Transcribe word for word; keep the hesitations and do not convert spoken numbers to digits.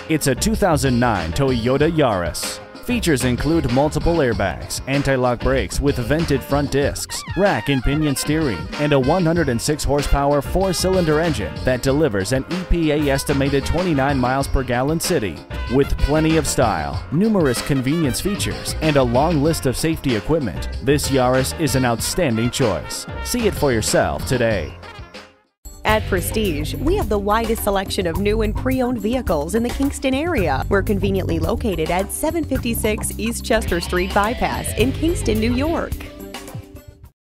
It's a two thousand nine Toyota Yaris. Features include multiple airbags, anti-lock brakes with vented front discs, rack and pinion steering, and a one hundred six horsepower four-cylinder engine that delivers an E P A estimated twenty-nine miles per gallon city. With plenty of style, numerous convenience features, and a long list of safety equipment, this Yaris is an outstanding choice. See it for yourself today. At Prestige, we have the widest selection of new and pre-owned vehicles in the Kingston area. We're conveniently located at seven fifty-six East Chester Street Bypass in Kingston, New York.